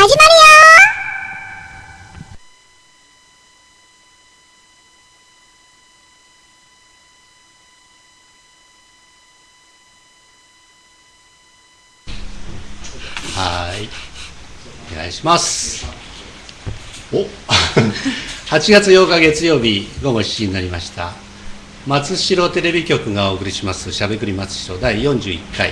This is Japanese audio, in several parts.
始まるよー。はい、お願いします。お8月8日月曜日午後7時になりました。松代テレビ局がお送りしますしゃべくり松代第41回、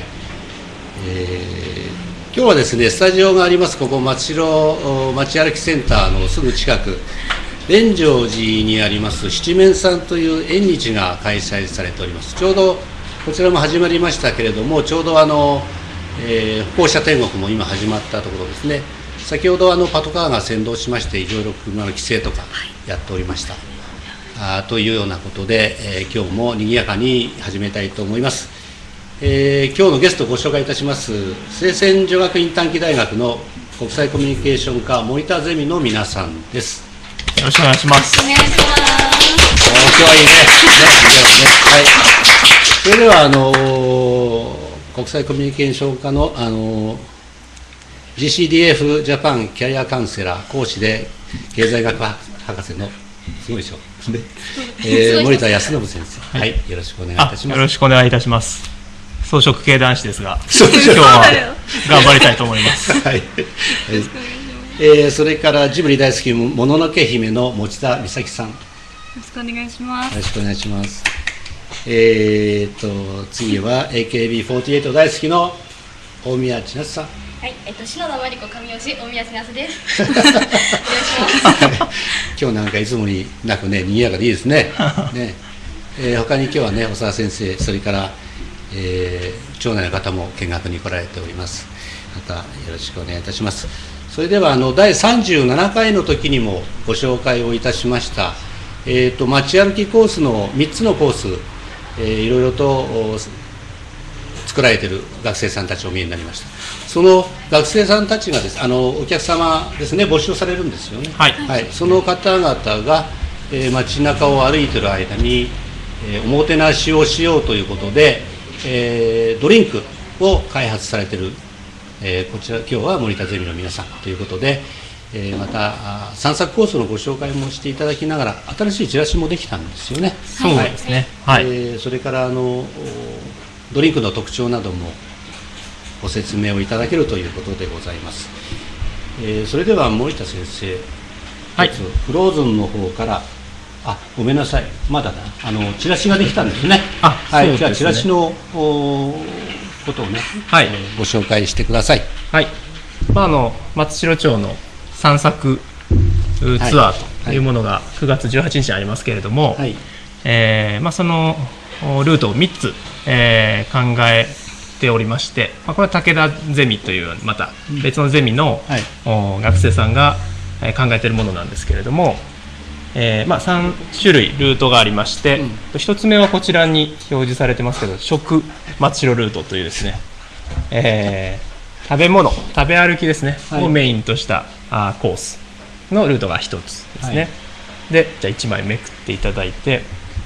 今日はですね、スタジオがありますここ松代街歩きセンターのすぐ近く、蓮城寺にあります七面さんという縁日が開催されております。ちょうどこちらも始まりましたけれども、ちょうど歩行者天国も今始まったところですね。先ほどパトカーが先導しまして、いろいろ車の規制とかやっておりました、というようなことで、今日も賑やかに始めたいと思います。今日のゲストをご紹介いたします。清泉女学院短期大学の国際コミュニケーション科森田ゼミの皆さんです。 よろしくお願いします。 お願いします。 今日はいいね。はい。それでは国際コミュニケーション科のGCDF ジャパンキャリアカウンセラー講師で経済学博士のすごいでしょ、森田康信先生、はい、よろしくお願いいたします。 よろしくお願いいたします。草食系男子ですが、今日は頑張りたいと思います。 はい。それからジブリ大好きもののけ姫の持田美咲さん、よろしくお願いします。 よろしくお願いします。次は AKB48 大好きの大宮千夏さん。 はい、篠田真理子神吉大宮千夏です。お願いします。 今日なんかいつもになくね、賑やかでいいですね。ね、他に今日はね、小沢先生、それから、町内の方も見学に来られております。またよろしくお願いいたします。それでは第37回の時にもご紹介をいたしました、街歩きコースの3つのコース、いろいろと作られている学生さんたちをお見えになりました。その学生さんたちがですお客様ですね、募集されるんですよね。 はい、 はい、その方々が、街中を歩いている間に、おもてなしをしようということで、ドリンクを開発されている、こちら今日は森田ゼミの皆さんということで、また散策コースのご紹介もしていただきながら、新しいチラシもできたんですよね。 そうですね。はい。 それからドリンクの特徴などもご説明をいただけるということでございます。それでは森田先生、 はい、 フローズンの方から、ごめんなさい、まだチラシができたんですね。はい、じゃあチラシのことをね、 はい、 ご紹介してください。 はい。松代町の散策ツアーというものが9月18日にありますけれども、はい、そのルートを3つ、考えておりまして、これは武田ゼミというまた別のゼミの、学生さんが考えているものなんですけれども、3種類ルートがありまして、1つ目はこちらに表示されてますけど、食松代ルートというですね、食べ物、食べ歩きですね、をメインとしたコースのルートが1つですね。で、じゃあ1枚めくっていただいて、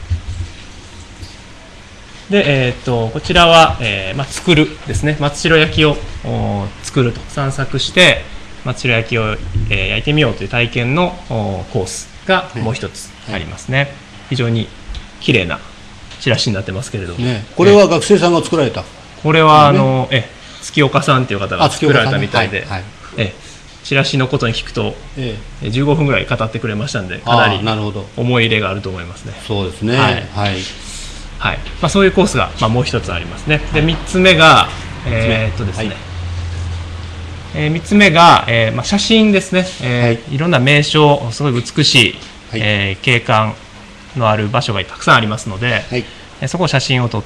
で、こちらは、作るですね、松代焼きを作ると、散策して松代焼きを、焼いてみようという体験のコースがもう一つありますね。非常に綺麗なチラシになってますけれども、 これは学生さんが作られた？ これは月岡さんという方が作られたみたいで、チラシのことに聞くと、15分ぐらい語ってくれましたんで、かなり思い入れがあると思いますね。 そうですね。 はい、そういうコースが、もう一つありますね。で、3つ目がですね、3つ目が、写真ですね。いろんな名所、すごい美しい、景観のある場所がたくさんありますので、そこを写真を撮って、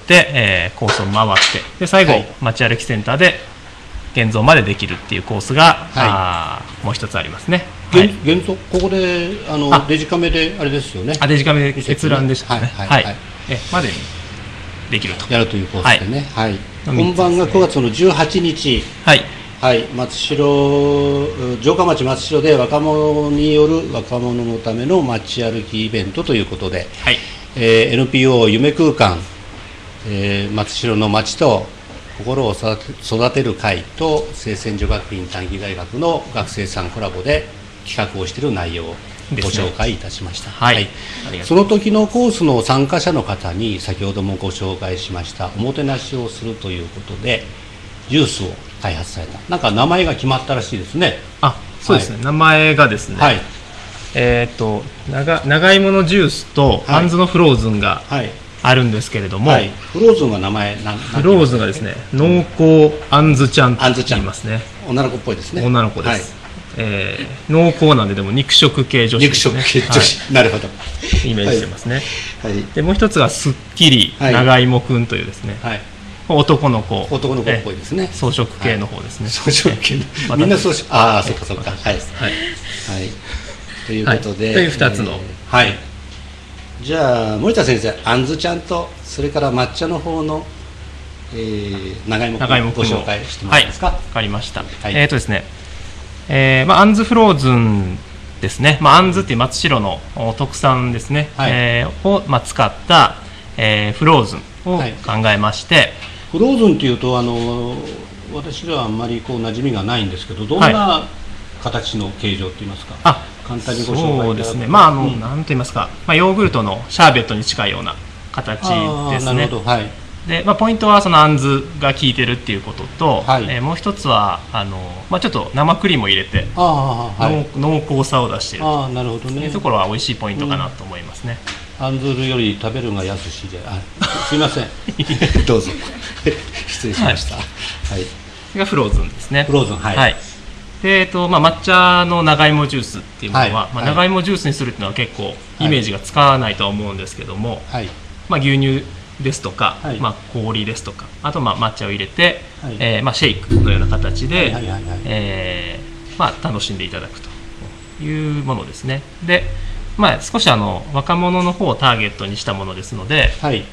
コースを回って、で最後、街歩きセンターで現像までできるっていうコースが、もう一つありますね。 現像、ここでデジカメであれですよね。 デジカメで閲覧でしたね。までにできるとやるというコースでね。本番が9月の18日、城下町松代で若者による若者のための街歩きイベントということで、NPO 夢空間、松代の街と心を育てる会と清泉女学院短期大学の学生さんコラボで企画をしている内容をご紹介いたしました。 はい、 その時のコースの参加者の方に先ほどもご紹介しましたおもてなしをするということでジュースを開発された、なんか名前が決まったらしいですね。 そうですね、名前がですね、長芋のジュースとあんずのフローズンがあるんですけれども、 フローズンが名前フローズンがですね、濃厚あんずちゃんと言いますね。 女の子っぽいですね。 女の子です。濃厚なんで、でも肉食系女子ですね。 肉食系女子、なるほど。 イメージしてますね。でもう一つがすっきり長芋くんというですね、男の子っぽいですね。 草食系の方ですね。 草食系、みんな草食、そっかそっか。ということで、 という2つの、 じゃあ森田先生、あんずちゃんとそれから抹茶の方の長芋くんをご紹介してもらえますか。 わかりました。ですね、あんずフローズンですね、あんずっていう松代の特産ですね、を使ったフローズンを考えまして、 フローズンっていうと私ではあんまり馴染みがないんですけど、どんな形の形状って言いますか。簡単にご紹介いただくと。 そうですね、なんと言いますか、ヨーグルトのシャーベットに近いような形ですね。 なるほど。 でポイントはそのあんずが効いてるっていうことと、もう一つはちょっと生クリームを入れて濃厚さを出しているというところは美味しいポイントかなと思いますね。 あんずるより食べるが安しで、すいませんどうぞ失礼しました。 これがフローズンですね。 フローズン、 で抹茶の長芋ジュースっていうものは、長芋ジュースにするっていうのは結構イメージがつかないとは思うんですけども、牛乳ですとか、氷ですとか、あと抹茶を入れて、シェイクのような形で楽しんでいただくというものですね。で少し若者の方をターゲットにしたものですので、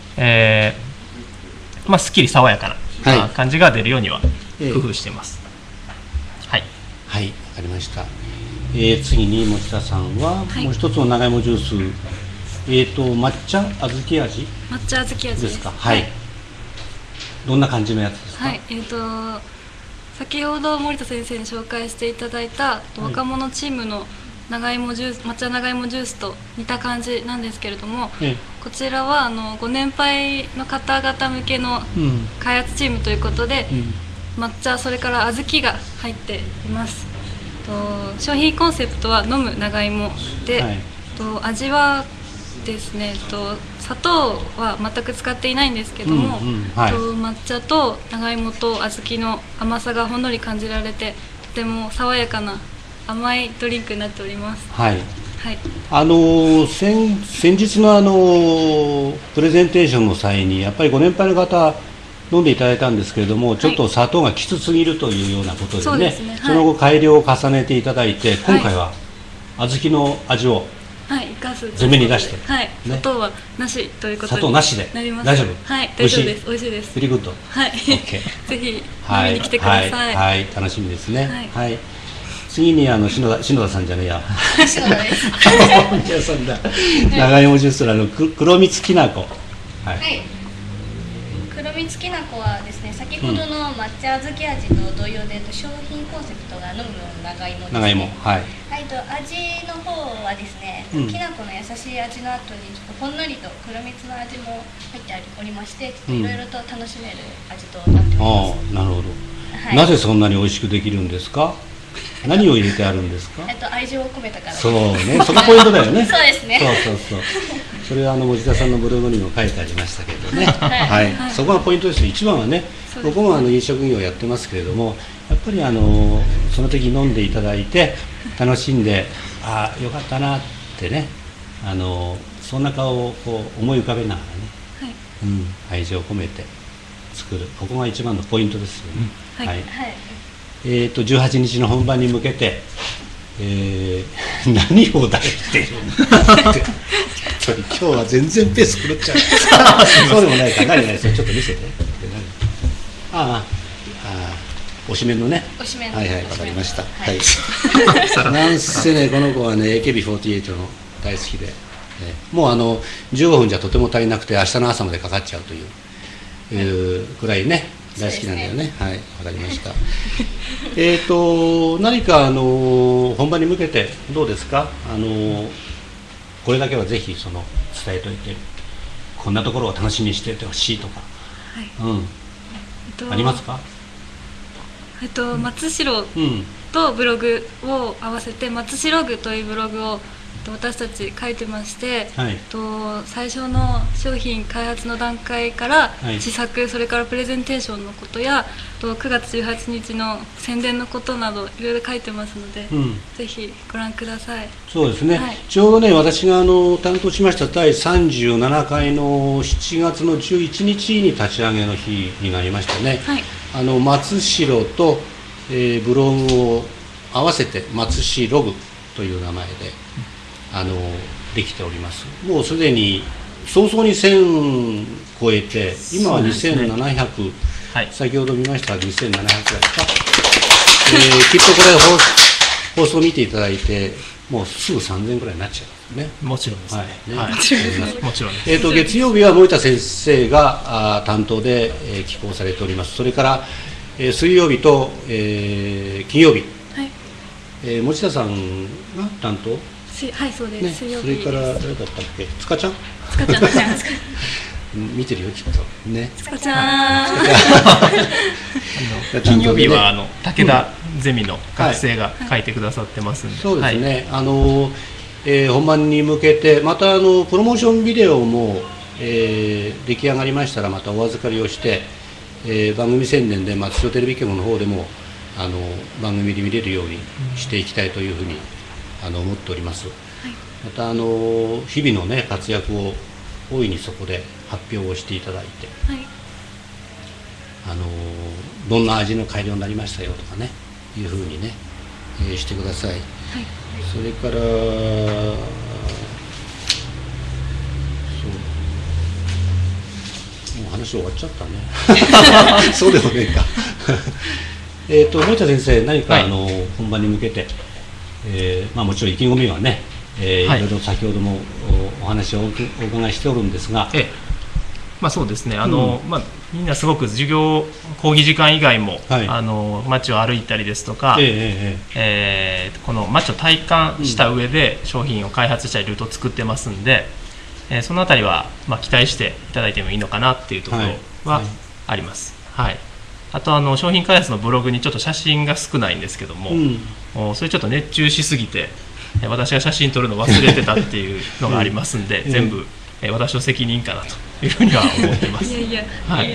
すっきり爽やかな感じが出るようには工夫しています。 わかりました。次に持田さんはもう一つの長芋ジュース、抹茶小豆味。 抹茶小豆味ですか。 どんな感じのやつですか。 先ほど森田先生に紹介していただいた若者チームの長芋ジュース、抹茶長芋ジュースと似た感じなんですけれども、こちらはご年配の方々向けの開発チームということで、抹茶それから小豆が入っています。商品コンセプトは飲む長芋で、味はですね、砂糖は全く使っていないんですけども、抹茶と長芋と小豆の甘さがほんのり感じられて、とても爽やかな甘いドリンクになっております。 先日のプレゼンテーションの際にやっぱりご年配の方飲んでいただいたんですけれども、ちょっと砂糖がきつすぎるというようなことでね、その後改良を重ねていただいて、今回は小豆の味を前面に出して、 砂糖はなしということで。 砂糖なしで大丈夫。 大丈夫です。美味しいです。 ベリーグッド。 ぜひ飲みに来てください。 楽しみですね。次に篠田さんじゃねえや。 篠田です。 長芋ジュースの黒蜜きなこ。 黒蜜きなこはですね、先ほどの抹茶小豆味と同様で、商品コンセプトが飲む長芋ですね。 長芋、 味の方はですね、きなこの優しい味の後にちょっとほんのりと黒蜜の味も入っておりまして、いろいろと楽しめる味となっております。 なるほど。なぜそんなに美味しくできるんですか。何を入れてあるんですか。 愛情を込めたから。 そうね、そこポイントだよね。 そうですね。 それは持田さんのブログにも書いてありましたけどね。そこがポイントです。一番はね、僕も飲食業をやってますけれども、やっぱりその時飲んでいただいて楽しんで、よかったなってね、そんな顔を思い浮かべながらね、愛情を込めて作る、ここが一番のポイントですよね。18日の本番に向けて、何を出しているんだって今日は全然ペース狂っちゃう。そうでもないか。何それちょっと見せて。おしめのね。わかりました。なんせね、この子はね AKB48 の大好きで、もう15分じゃとても足りなくて明日の朝までかかっちゃうというくらいね、 大好きなんだよね。はい、わかりました。何か本番に向けてどうですか。これだけはぜひ伝えといて、こんなところを楽しみにしててほしいとか、ありますか。 松代とブログを合わせて松代具というブログを私たち書いてまして、最初の商品開発の段階から試作、それからプレゼンテーションのことや9月18日の宣伝のことなどいろいろ書いてますので、ぜひご覧ください。 そうですね、ちょうどね、私が担当しました第37回の7月の11日に立ち上げの日になりましてね、松代と、ブログを合わせて松代具という名前でできております。もうすでに早々に1000超えて、今は2700、先ほど見ました2700ですか。きっとこれ放送を見ていただいて、もうすぐ3000くらいになっちゃうんですね。 もちろんですね。もちろんです。月曜日は森田先生が担当で寄稿されております。それから水曜日と金曜日、持田さんが担当。 はい、そうです。 それから誰だったっけ、塚ちゃん。 塚ちゃんですね。 見てるよきっとね。 塚ちゃん。 金曜日は武田ゼミの学生が書いてくださってますんで。 そうですね。本番に向けてまたプロモーションビデオも出来上がりましたらまたお預かりをして、番組宣伝で松代テレビ局の方でも番組で見れるようにしていきたいというふうに思っております。また日々のね活躍を大いにそこで発表をしていただいて、どんな味の改良になりましたよとかねいうふうにね、してください。それからもう話終わっちゃったね。そうでもねえか。森田先生、何か本番に向けて、もちろん意気込みはね、いろいろ先ほどもお話をお伺いしておるんですが、 そうですね、みんなすごく授業講義時間以外も、街を歩いたりですとか、この街を体感した上で商品を開発したりルートを作ってますんで、そのあたりは、期待していただいてもいいのかなっていうところはあります。あと商品開発のブログにちょっと写真が少ないんですけども、それちょっと熱中しすぎて私が写真撮るの忘れてたっていうのがありますんで、全部私の責任かなというふうには思ってます。 いや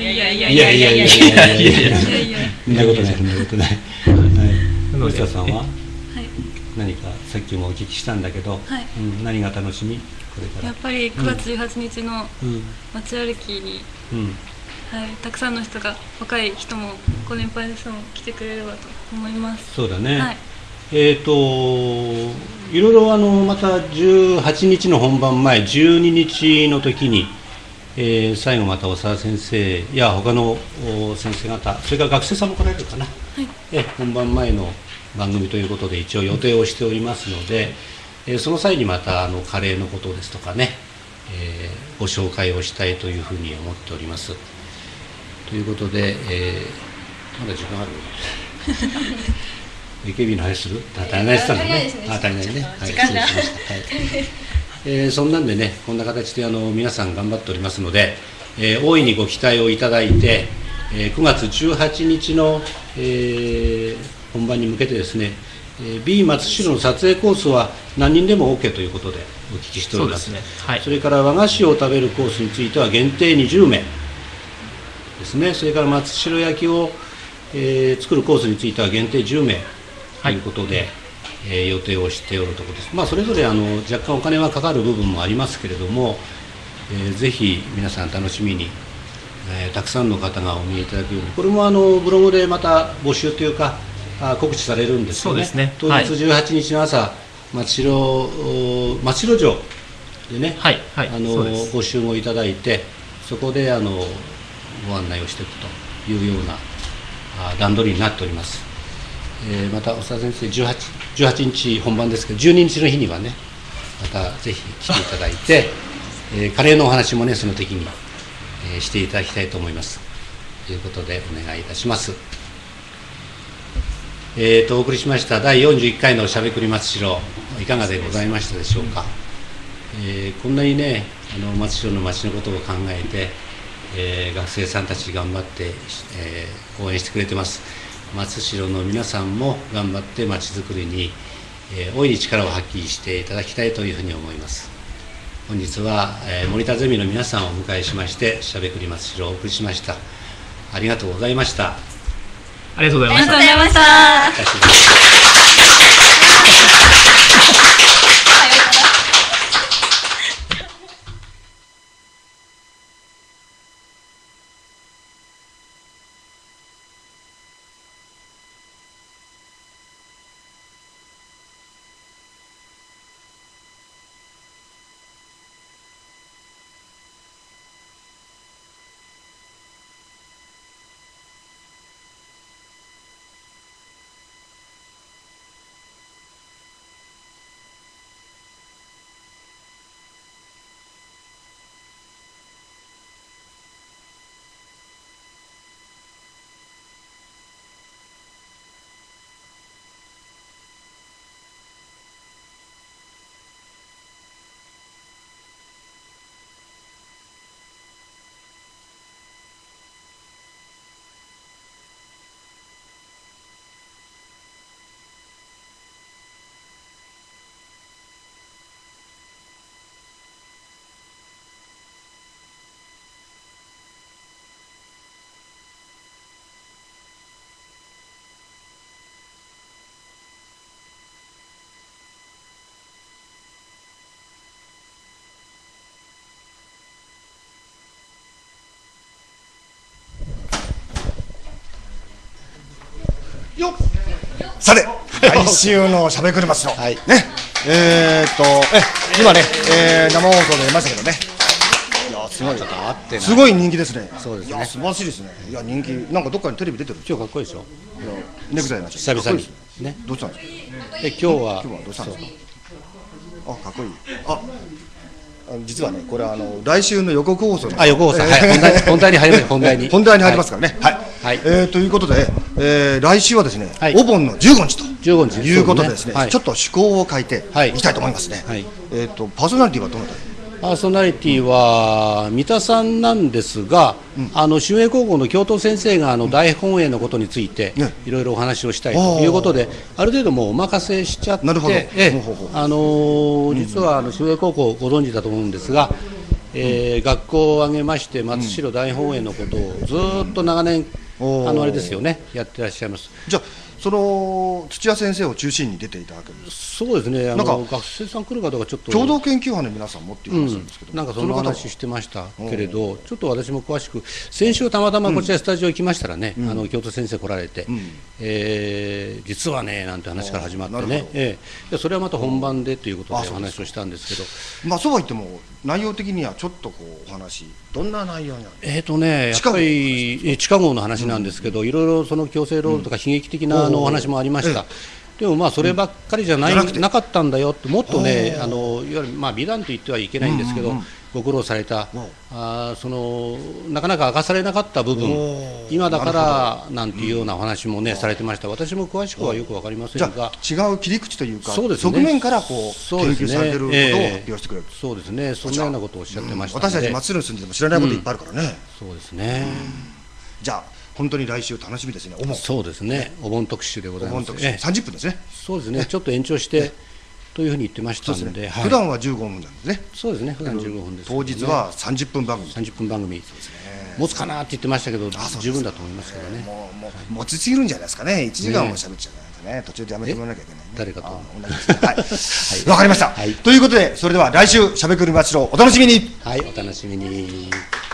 そんなことない、そんなことない。森田さんは何かさっきもお聞きしたんだけど、何が楽しみ？これからやっぱり9月18日の街歩きに、たくさんの人が、若い人もご年配の人も来てくれればと思います。 そうだね。いろいろまた18日の本番前12日の時に、最後また長田先生や他の先生方、それから学生さんも来られるかな、本番前の番組ということで一応予定をしておりますので、その際にまたカレーのことですとかね、ご紹介をしたいというふうに思っております。ということで、まだ時間あるAKB の話する？足りないしたんだね。足りないね。 時間が。 そんなんでね、こんな形で皆さん頑張っておりますので、大いにご期待をいただいて、9月18日の、本番に向けてですね、B 松代の撮影コースは何人でも OK ということでお聞きしております。それから和菓子を食べるコースについては限定20名ですね。それから松代焼きを、作るコースについては限定10名ということで、予定をしておるところです。それぞれ若干お金はかかる部分もありますけれども、ぜひ皆さん楽しみに、たくさんの方がお見えいただくように、これもブログでまた募集というか告知されるんですよね。当日18日の朝、松代城でね、ご集合いただいて、そこでご案内をしていくというような段取りになっております。また長田先生18日本番ですけど、12日の日にはね、またぜひ来ていただいて、カレーのお話もねその時に、していただきたいと思います。 ということでお願いいたします。お送りしました第41回のしゃべくり松代、いかがでございましたでしょうか。こんなにね、松代の町のことを考えて、学生さんたち頑張って、応援してくれてます。松代の皆さんも頑張って町づくりに、大いに力を発揮していただきたいというふうに思います。本日は、森田ゼミの皆さんをお迎えしましてしゃべくり松代をお送りしました。ありがとうございました。 ありがとうございました。 ありがとうございました。 よっさて、来週のしゃべくりますの、ね、今ね、生放送で出ましたけどね、いやすごい、 ちょっと合ってない、 すごい人気ですね。 そうですね、 いや素晴らしいですね。いや人気、なんかどっかにテレビ出てる。 今日かっこいいでしょ。 ネクタイなし久々にね。 どうしたんですか。 今日はどうしたんですか。あ、かっこいい。実はね、これは来週の予告放送の予告放送、本題に入ります。 本題に入りますからね。はい。ということで、来週はですね、お盆の15日ということでですね、ちょっと趣向を変えていきたいと思いますね。パーソナリティはどなた？ パーソナリティは三田さんなんですが、秀英高校の教頭先生が大本営のことについていろいろお話をしたいということで、ある程度もうお任せしちゃって、実は秀英高校ご存知だと思うんですが、学校を挙げまして松代大本営のことをずっと長年あれですよね、やってらっしゃいます。 じゃあその土屋先生を中心に出ていただけるんです。 そうですね、なんか学生さん来るかどうかちょっと共同研究班の皆さんもっていう話なんですけど、 なんかその話してましたけれど、ちょっと私も詳しく、先週たまたまこちらスタジオ行きましたらね、教頭先生来られて、実はねなんて話から始まってね、それはまた本番でということでお話をしたんですけど、 まあそうは言っても内容的にはちょっとこうお話、どんな内容になる？ やっぱり地下壕の話なんですけど、いろいろその強制労働とか悲劇的なお話もありました。でもまあそればっかりじゃなかったんだよって、もっとね、いわゆるまあ美談と言ってはいけないんですけど、ご苦労された、なかなか明かされなかった部分、今だからなんていうようなお話もねされてました。私も詳しくはよく分かりませんが、 違う切り口というか、側面からこう研究されていることを発表してくれる。 そうですね、そんなようなことをおっしゃってましたので、 私たち松代に住んでても知らないこといっぱいあるからね。 そうですね。 じゃあ本当に来週楽しみですね。お盆。 そうですね。お盆特集でございます。 30分ですね。 そうですね。ちょっと延長してというふうに言ってましたので、 普段は15分なんですね。 そうですね。普段15分です。 当日は30分番組。 30分番組。持つかなって言ってましたけど、十分だと思いますけどね。 もう持ちすぎるんじゃないですかね。1時間も喋っちゃうからね。途中でやめてもらわなきゃいけない。 誰かと。 はい。わかりました。ということで、それでは来週しゃべくり松代お楽しみに。 はい、お楽しみに。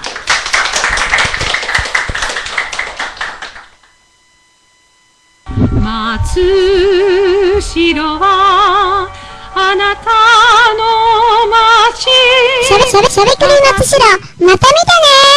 松代はあなたの町。しゃべくり松代、また見てね。